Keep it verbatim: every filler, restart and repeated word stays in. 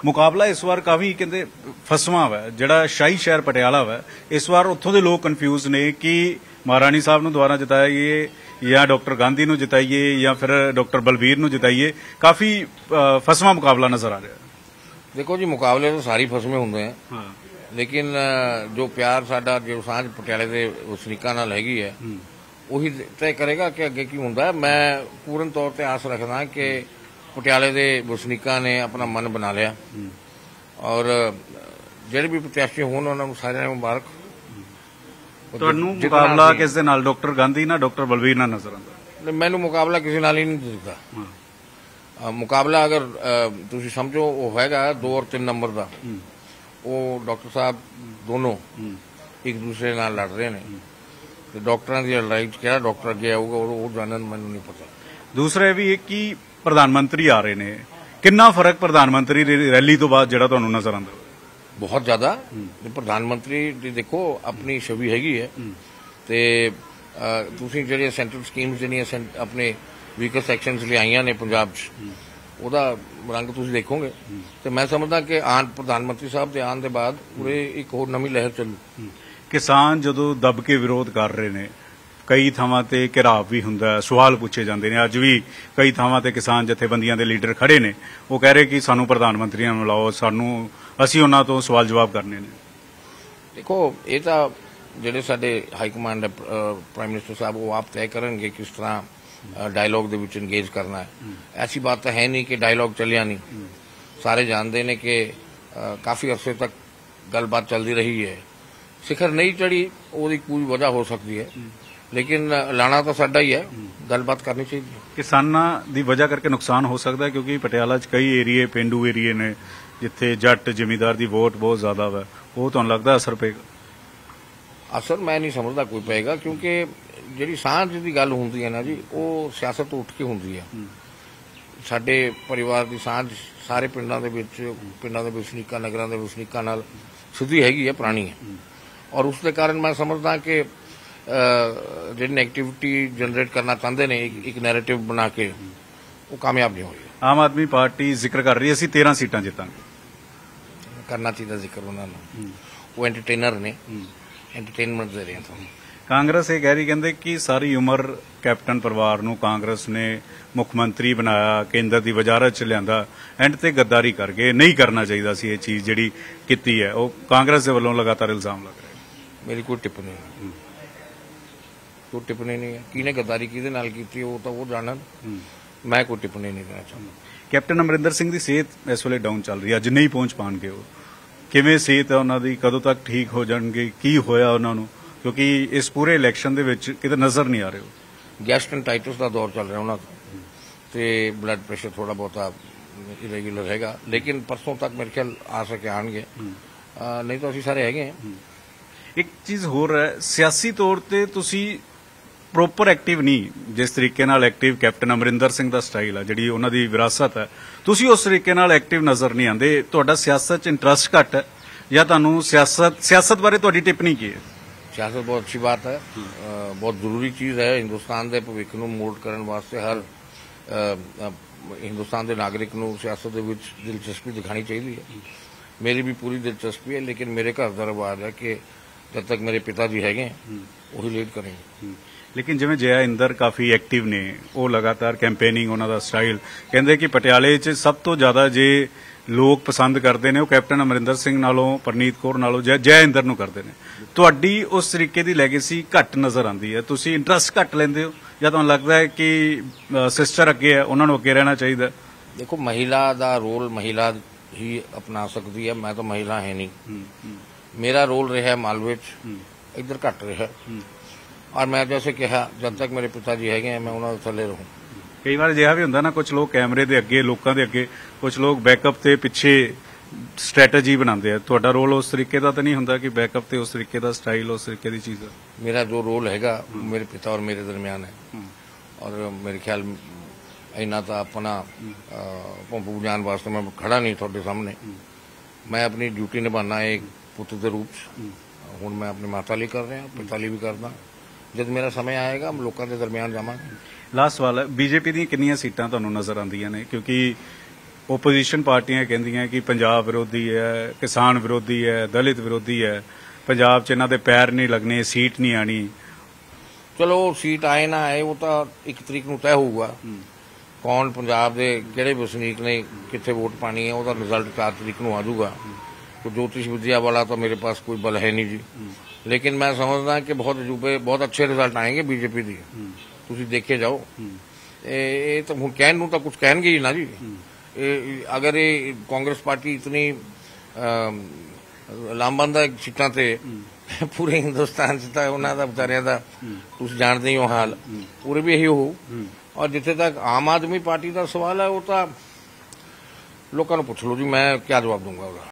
ਮੁਕਾਬਲਾ ਇਸ ਵਾਰ ਕਾਫੀ ਕਹਿੰਦੇ ਫਸਵਾਂ ਵਾ, ਜਿਹੜਾ ਸ਼ਾਹੀ ਸ਼ਹਿਰ ਪਟਿਆਲਾ ਵਾ, ਇਸ ਵਾਰ ਉੱਥੋਂ ਦੇ ਲੋਕ ਕਨਫਿਊਜ਼ ਨੇ ਕਿ ਮਹਾਰਾਣੀ ਸਾਹਿਬ ਨੂੰ ਦੁਬਾਰਾ ਜਿਤਾਈਏ ਜਾਂ ਡਾਕਟਰ ਗਾਂਧੀ ਨੂੰ ਜਿਤਾਈਏ ਜਾਂ ਫਿਰ ਡਾਕਟਰ ਬਲਬੀਰ ਨੂੰ ਜਿਤਾਈਏ। ਕਾਫੀ ਫਸਵਾਂ ਮੁਕਾਬਲਾ ਨਜ਼ਰ ਆ ਰਿਹਾ। देखो जी, मुकाबले तो सारी फसमें होंगे हैं, हाँ। लेकिन जो प्यार साडा जो सांझ पटियाले के वसनीकां नाल हैगी है ਉਹੀ तय करेगा कि अगे की हुंदा है। मैं पूर्ण तौर पर आस रखदा कि पटियाले के वसनीकां ने अपना मन बना लिया और ਜਿਹੜੇ भी प्रत्याशी होण उन्हां नूं सारिਆਂ ਨੂੰ मुबारक। ਤੁਹਾਨੂੰ ਮੁਕਾਬਲਾ ਕਿਸ ਦੇ ਨਾਲ, ਡਾਕਟਰ ਗਾਂਧੀ ਨਾਲ ਡਾਕਟਰ ਬਲਬੀਰ ਨਾਲ ਨਜ਼ਰ ਆਉਂਦਾ? ਮੈਨੂੰ ਮੁਕਾਬਲਾ ਕਿਸੇ ਨਾਲ ਹੀ ਨਹੀਂ ਦਿਖਦਾ। मुकाबला अगर तुम समझो वो हैगा दो और तीन नंबर का, वो डॉक्टर साहब दोनों एक दूसरे नाल लड़ रहे हैं। तो डॉक्टरां दी लड़ाई क्या डॉक्टर अगे आऊगा वो जानन मैनूं नहीं पता। दूसरा भी एक कि प्रधानमंत्री आ रहे हैं, कितना फर्क प्रधानमंत्री रैली तो बाद जिहड़ा तुहानूं नजर आंदा? बहुत ज्यादा। प्रधानमंत्री दी देखो अपनी छवि हैगी है ते तुसीं जिहड़ियां सेंट्रल स्कीम्स जिहड़ियां अपने ਵੀਕਰ ਸੈਕਸ਼ਨਸ ਲਿਆਈਆਂ ਨੇ ਪੰਜਾਬ 'ਚ, ਉਹਦਾ ਰੰਗ ਤੁਸੀਂ ਦੇਖੋਗੇ ਤੇ ਮੈਂ ਸਮਝਦਾ ਕਿ ਆਨ ਪ੍ਰਧਾਨ ਮੰਤਰੀ ਸਾਹਿਬ ਦੇ ਆਉਣ ਦੇ ਬਾਅਦ ਪੂਰੇ ਇੱਕ ਹੋਰ ਨਵੀਂ ਲਹਿਰ ਚੱਲੂ। ਕਿਸਾਨ ਜਦੋਂ ਦਬ ਕੇ ਵਿਰੋਧ ਕਰ ਰਹੇ ਨੇ, ਕਈ ਥਾਵਾਂ ਤੇ ਘਿਰਾਵ ਵੀ ਹੁੰਦਾ, ਸਵਾਲ ਪੁੱਛੇ ਜਾਂਦੇ ਨੇ। ਅੱਜ ਵੀ ਕਈ ਥਾਵਾਂ ਤੇ ਕਿਸਾਨ ਜਥੇਬੰਦੀਆਂ ਦੇ ਲੀਡਰ ਖੜੇ ਨੇ, ਉਹ ਕਹਿ ਰਹੇ ਕਿ ਸਾਨੂੰ ਪ੍ਰਧਾਨ ਮੰਤਰੀਆਂ ਨੂੰ ਮਿਲਾਓ, ਸਾਨੂੰ ਅਸੀਂ ਉਹਨਾਂ ਤੋਂ ਸਵਾਲ ਜਵਾਬ ਕਰਨੇ ਨੇ। ਦੇਖੋ ਇਹ ਤਾਂ ਜਿਹੜੇ ਸਾਡੇ ਹਾਈ ਕਮਾਂਡ ਪ੍ਰਾਈਮ ਮਿਨਿਸਟਰ ਸਾਹਿਬ ਉਹ ਆਪ ਤੈਅ ਕਰਨਗੇ ਕਿਸ ਤਰ੍ਹਾਂ डायलॉग ਦੇ ਵਿੱਚ ਇੰਗੇਜ ਕਰਨਾ ਹੈ। ऐसी बात तो है नहीं कि डायलॉग ਚੱਲਿਆ नहीं, ਸਾਰੇ ਜਾਣਦੇ ਨੇ ਕਿ ਕਾਫੀ ਅਰਸੇ ਤੱਕ ਗੱਲਬਾਤ ਚੱਲਦੀ ਰਹੀ ਹੈ। ਸਿਖਰ ਨਹੀਂ ਚੜੀ ਉਹਦੀ ਕੋਈ ਵਜ੍ਹਾ ਹੋ ਸਕਦੀ ਹੈ, ਲੇਕਿਨ ਲਾਣਾ ਤਾਂ ਸਾਡਾ ਹੀ ਹੈ, ਗੱਲਬਾਤ ਕਰਨੀ ਚਾਹੀਦੀ ਹੈ। ਕਿਸਾਨਾਂ ਦੀ ਵਜ੍ਹਾ ਕਰਕੇ ਨੁਕਸਾਨ ਹੋ ਸਕਦਾ ਕਿਉਂਕਿ ਪਟਿਆਲਾ 'ਚ ਕਈ ਏਰੀਏ ਪੇਂਡੂ ਏਰੀਏ ਨੇ ਜਿੱਥੇ ਜੱਟ ਜ਼ਿਮੀਂਦਾਰ ਦੀ ਵੋਟ ਬਹੁਤ ਜ਼ਿਆਦਾ ਵਾ, ਉਹ ਤੁਹਾਨੂੰ ਲੱਗਦਾ ਅਸਰ ਪਏਗਾ? ਅਸਰ ਮੈਂ ਨਹੀਂ ਸਮਝਦਾ ਕੋਈ ਪਏਗਾ, ਕਿਉਂਕਿ ਜਿਹੜੀ ਸਾਂਝ ਦੀ ਗੱਲ ਹੁੰਦੀ ਹੈ ਨਾ ਜੀ, ਉਹ ਸਿਆਸਤ ਤੋਂ ਉੱਠ ਕੇ ਹੁੰਦੀ ਹੈ। ਸਾਡੇ ਪਰਿਵਾਰ ਦੀ ਸਾਂਝ ਸਾਰੇ ਪਿੰਡਾਂ ਦੇ ਵਿੱਚ, ਪਿੰਡਾਂ ਦੇ ਵਸਨੀਕਾਂ, ਨਗਰਾਂ ਦੇ ਵਸਨੀਕਾਂ ਨਾਲ ਸਿੱਧੀ ਹੈਗੀ ਹੈ, ਪੁਰਾਣੀ ਹੈ, ਔਰ ਉਸ ਦੇ ਕਾਰਨ ਮੈਂ ਸਮਝਦਾ ਕਿ ਜਿਹੜੀ ਨੈਗੇਟਿਵਿਟੀ ਜਨਰੇਟ ਕਰਨਾ ਚਾਹੁੰਦੇ ਨੇ ਇੱਕ ਨੈਰੇਟਿਵ ਬਣਾ ਕੇ, ਉਹ ਕਾਮਯਾਬ ਨਹੀਂ ਹੋਈ। ਆਮ ਆਦਮੀ ਪਾਰਟੀ ਜ਼ਿਕਰ ਕਰ ਰਹੀ ਹੈ ਅਸੀਂ ਤੇਰਾਂ ਸੀਟਾਂ ਜਿੱਤਾਂਗੇ। ਕਰਨਾ ਚਾਹੀਦਾ ਜ਼ਿਕਰ ਉਹਨਾਂ ਨੂੰ, ਉਹ ਐਂਟਰਟੇਨਰ ਨੇ, ਐਂਟਰਟੇਨਮੈਂਟ ਦੇ ਰਹੇ ਤੁਹਾਨੂੰ। ਕਾਂਗਰਸ ਇਹ ਕਹਿ ਰਹੀ ਕਹਿੰਦੇ ਕਿ ਸਾਰੀ ਉਮਰ ਕੈਪਟਨ ਪਰਿਵਾਰ ਨੂੰ ਕਾਂਗਰਸ ਨੇ ਮੁੱਖ ਮੰਤਰੀ ਬਣਾਇਆ, ਕੇਂਦਰ ਦੀ ਵਜ਼ਾਰਤ ਚ ਲਿਆਂਦਾ, ਐਂਡ ਤੇ ਗੱਦਾਰੀ ਕਰਕੇ ਨਹੀਂ ਕਰਨਾ ਚਾਹੀਦਾ ਸੀ ਇਹ ਚੀਜ਼ ਜਿਹੜੀ ਕੀਤੀ ਹੈ। ਉਹ ਕਾਂਗਰਸ ਦੇ ਵੱਲੋਂ ਲਗਾਤਾਰ ਇਲਜ਼ਾਮ ਲੱਗ ਰਿਹਾ। ਮੇਰੀ ਕੋਈ ਟਿੱਪਣੀ ਨਹੀਂ, ਕੋਈ ਟਿੱਪਣੀ ਨਹੀਂ ਹੈ। ਕਿਹਨੇ ਗੱਦਾਰੀ ਕਿਹਦੇ ਨਾਲ ਕੀਤੀ ਉਹ ਤਾਂ ਉਹ ਜਾਣਨ, ਮੈਂ ਕੋਈ ਟਿੱਪਣੀ ਨਹੀਂ ਦੇਣਾ ਚਾਹੁੰਦਾ। ਕੈਪਟਨ ਅਮਰਿੰਦਰ ਸਿੰਘ ਦੀ ਸਿਹਤ ਇਸ ਵੇਲੇ ਡਾਊਨ ਚੱਲ ਰਹੀ ਹੈ, ਅੱਜ ਨਹੀਂ ਪਹੁੰਚ ਪਾਉਣਗੇ ਉਹ। ਕਿਵੇਂ ਸਿਹਤ ਹੈ ਉਹਨਾਂ ਦੀ, ਕਦੋਂ ਤੱਕ ਠੀਕ ਹੋ ਜਾਣਗੇ, ਕੀ ਹੋਇਆ ਉਹਨਾਂ ਨੂੰ? ਕਿਉਂਕਿ ਇਸ ਪੂਰੇ ਇਲੈਕਸ਼ਨ ਦੇ ਵਿੱਚ ਕਿਤੇ ਨਜ਼ਰ ਨਹੀਂ ਆ ਰਹੇ। ਗੈਸਟ੍ਰਾਂਟਾਈਟਿਸ ਦਾ ਦੌਰ ਚੱਲ ਰਿਹਾ ਉਹਨਾਂ ਦਾ ਤੇ ਬਲੱਡ ਪ੍ਰੈਸ਼ਰ ਥੋੜਾ ਬਹੁਤਾ ਇਰੈਗੂਲਰ ਹੈਗਾ, ਲੇਕਿਨ ਪਰਸੋਂ ਤੱਕ ਮੇਰੇ ਖਿਆਲ ਆ ਸਕੇ ਆਣਗੇ, ਨਹੀਂ ਤਾਂ ਅਸੀਂ ਸਾਰੇ ਹੈਗੇ ਹਾਂ। ਇੱਕ ਚੀਜ਼ ਹੋਰ ਹੈ, ਸਿਆਸੀ ਤੌਰ ਤੇ ਤੁਸੀਂ ਪ੍ਰੋਪਰ ਐਕਟਿਵ ਨਹੀਂ, ਜਿਸ ਤਰੀਕੇ ਨਾਲ ਐਕਟਿਵ ਕੈਪਟਨ ਅਮਰਿੰਦਰ ਸਿੰਘ ਦਾ ਸਟਾਈਲ ਹੈ, ਜਿਹੜੀ ਉਹਨਾਂ ਦੀ ਵਿਰਾਸਤ ਹੈ, ਤੁਸੀਂ ਉਸ ਤਰੀਕੇ ਨਾਲ ਐਕਟਿਵ ਨਜ਼ਰ ਨਹੀਂ ਆਉਂਦੇ। ਤੁਹਾਡਾ ਸਿਆਸਤ 'ਚ ਇੰਟਰਸਟ ਘੱਟ ਹੈ ਜਾਂ ਤੁਹਾਨੂੰ ਸਿਆਸਤ ਸਿਆਸਤ ਬਾਰੇ ਤੁਹਾਡੀ ਟਿੱਪਣੀ ਕੀ ਹੈ? सियासत बहुत अच्छी बात है, बहुत जरूरी चीज़ है। हिंदुस्तान के भविख नूं मोल्ड करने वास्ते हर हिंदुस्तान के नागरिक नूं सियासत दे विच दिलचस्पी दिखानी चाहिए। मेरी भी पूरी दिलचस्पी है, लेकिन मेरे घर का रिवाज है कि जब तक मेरे पिता जी हैगे वही लीड करेंगे। लेकिन जिवें जया इंदर काफ़ी एक्टिव ने, वो लगातार कैंपेनिंग उन्हों का स्टाइल कहते कि पटियाले च सब तो ज़्यादा जे लोग पसंद करते हैं वो कैप्टन अमरिंदर सिंह नालों, परनीत कौर नालों, जय जय इंदर नूं करते हैं। तुहाडी उस तरीके की लैगेसी घट नज़र आती है, तुसीं इंटरस्ट घट लेंदे हो या तुहानूं लगता है कि सिस्टर अगे है, उन्होंने अगे रहना चाहिए? देखो, महिला का रोल महिला ही अपना सकती है, मैं तो महिला है नहीं। मेरा रोल रहा मालवे इधर घट रहा, और मैं जैसे कहा जब तक मेरे पिताजी है मैं उन्होंने थले रहूँ। कई बार अजिहा भी हुंदा ना, कुछ लोग कैमरे के अगे, लोगों के अगे, कुछ लोग बैकअप के पिछे स्ट्रैटेजी बनाते हैं। तुहाडा रोल उस तरीके का तो नहीं हुंदा कि बैकअप ते उस तरीके का स्टाइल, उस तरीके की चीज़? मेरा जो रोल हैगा मेरे पिता और मेरे दरमियान है, और मेरे ख्याल इन्ना तो अपना भोंपू जान वास्ते मैं खड़ा नहीं थोड़े सामने। मैं अपनी ड्यूटी निभाना एक पुत्र के रूप हुण मैं अपनी माता लिए कर रहा, पिता लिए भी करना। जब मेरा समय आएगा हम लोगों के दरमियान जावांगे। लास्ट सवाल है, बीजेपी दी कितनियां सीटां तुहानूं नज़र आंदियां ने? क्योंकि ਓਪੋਜੀਸ਼ਨ ਪਾਰਟੀਆਂ ਕਹਿੰਦੀਆਂ ਕਿ ਪੰਜਾਬ ਵਿਰੋਧੀ ਹੈ, ਕਿਸਾਨ ਵਿਰੋਧੀ ਹੈ, ਦਲਿਤ ਵਿਰੋਧੀ ਹੈ, ਪੰਜਾਬ 'ਚ ਇਹਨਾਂ ਦੇ ਪੈਰ ਨਹੀਂ ਲੱਗਣੇ, ਸੀਟ ਨਹੀਂ ਆਣੀ। ਚਲੋ ਸੀਟ ਆਏ ਨਾ ਆਏ ਉਹ ਤਾਂ ਇੱਕ ਤਰੀਕ ਨੂੰ ਤੈਅ ਹੋਊਗਾ। ਕੌਣ ਪੰਜਾਬ ਦੇ ਕਿਹੜੇ ਵਸਨੀਕ ਨੇ ਕਿੱਥੇ ਵੋਟ ਪਾਣੀ ਹੈ ਉਹਦਾ ਰਿਜ਼ਲਟ ਚਾਰ ਤਰੀਕ ਨੂੰ ਆ ਜਾਊਗਾ। तो ज्योतिष विद्या वाला तो मेरे पास कोई बल है नहीं जी, लेकिन मैं समझदा कि बहुत अजूबे बहुत अच्छे रिजल्ट आएंगे बीजेपी दी। तुसीं देखे जाओ, ये तो हुण कहण नूं तां कुछ कहणगे ही ना जी। ए, अगर ये कांग्रेस पार्टी इतनी लामबंद सीटां ते पूरे हिंदुस्तान च तां उन्हां दा विचारियां दा तुसीं जाणदे ही हो हाल, पूरे भी यही हो। और जिथे तक आम आदमी पार्टी का सवाल है वो तो लोगों को पुछ लो जी, मैं क्या जवाब दूंगा।